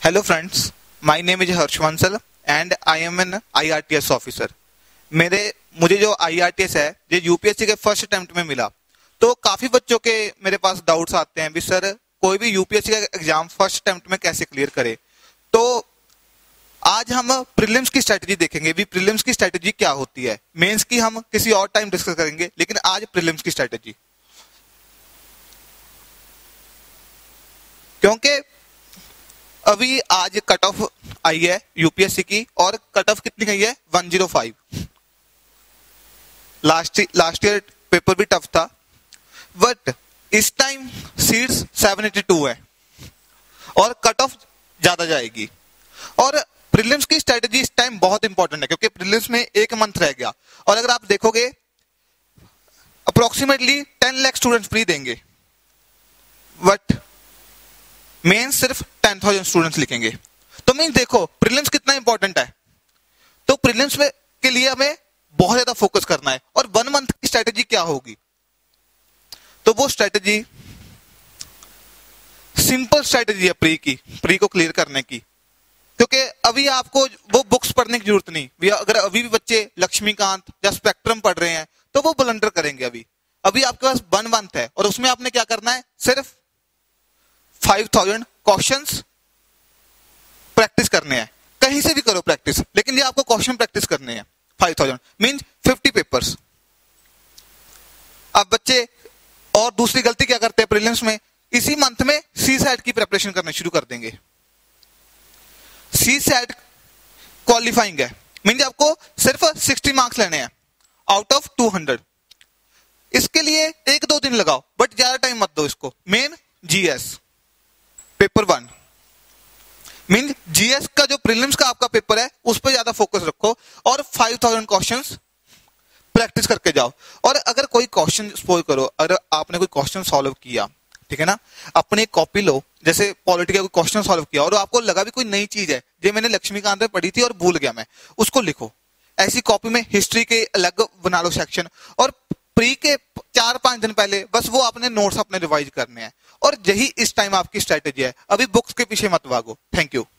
Hello friends, my name is Harsh Bansal and I am an IRTS officer. मुझे जो IRTS है ये UPSC के फर्स्ट अटेम्प्ट में मिला। तो काफी बच्चों के मेरे पास डाउट्स आते हैं भी सर कोई भी यूपीएससी का एग्जाम फर्स्ट अटेम्प्ट में कैसे क्लियर करे। तो आज हम प्रीलिम्स की स्ट्रेटजी देखेंगे भी प्रीलिम्स की स्ट्रेटजी क्या होती है। मेंस की हम किसी और टाइम डिस्कस करेंगे, लेकिन आज प्रीलिम्स की स्ट्रेटजी, क्योंकि अभी आज कट ऑफ आई है यूपीएससी की और कट ऑफ कितनी गई है 105। लास्ट ईयर पेपर भी टफ था, बट इस टाइम सीट्स 782 है और कट ऑफ ज्यादा जाएगी। और प्रीलिम्स की स्ट्रेटजी इस टाइम बहुत इंपॉर्टेंट है क्योंकि प्रीलिम्स में एक मंथ रह गया और अगर आप देखोगे अप्रोक्सीमेटली 10 लाख स्टूडेंट्स फ्री देंगे, बट मेंस सिर्फ 10,000 स्टूडेंट्स लिखेंगे। तो मीन देखो प्रीलिम्स कितना इंपॉर्टेंट है। तो प्रीलिम्स में के लिए हमें बहुत ज्यादा फोकस करना है। और 1 मंथ की स्ट्रेटजी क्या होगी, तो वो स्ट्रेटजी सिंपल स्ट्रेटजी है प्री को क्लियर करने की। क्योंकि अभी आपको वो बुक्स पढ़ने की जरूरत नहीं। अगर अभी भी बच्चे लक्ष्मीकांत या स्पेक्ट्रम पढ़ रहे हैं तो वो ब्लंडर करेंगे। अभी आपके पास 1 मंथ है और उसमें आपने क्या करना है, सिर्फ 5,000 क्वेश्चंस प्रैक्टिस करने हैं। कहीं से भी करो प्रैक्टिस, लेकिन ये आपको क्वेश्चन प्रैक्टिस करने हैं। 5,000 मींस 50 पेपर्स। अब बच्चे और दूसरी गलती क्या करते हैं प्रीलिम्स में, इसी मंथ में सीसैट की प्रिपरेशन करना शुरू कर देंगे। सीसैट क्वालिफाइंग है, मींस आपको सिर्फ 60 मार्क्स लेने हैं आउट ऑफ 200। इसके लिए 1-2 दिन लगाओ, बट ज्यादा टाइम मत दो इसको। Main GS paper 1 mean GS का जो प्रीलिम्स का आपका पेपर है उस पर ज्यादा फोकस रखो और 5,000 क्वेश्चंस प्रैक्टिस करके जाओ। और अगर कोई क्वेश्चन सपोज करो, अगर आपने कोई क्वेश्चन सॉल्व किया, ठीक है ना, अपनी कॉपी लो, जैसे पॉलिटी का कोई क्वेश्चन सॉल्व किया और आपको लगा भी कोई नई चीज है जो मैंने लक्ष्मीकांत में पढ़ी थी और भूल गया मैं, उसको लिखो। ऐसी कॉपी में हिस्ट्री के अलग बना लो सेक्शन, और प्री के 4-5 दिन पहले बस वो आपने नोट्स अपने रिवाइज करने हैं। और यही इस टाइम आपकी स्ट्रेटेजी है। अभी बुक्स के पीछे मत भागो। Thank you.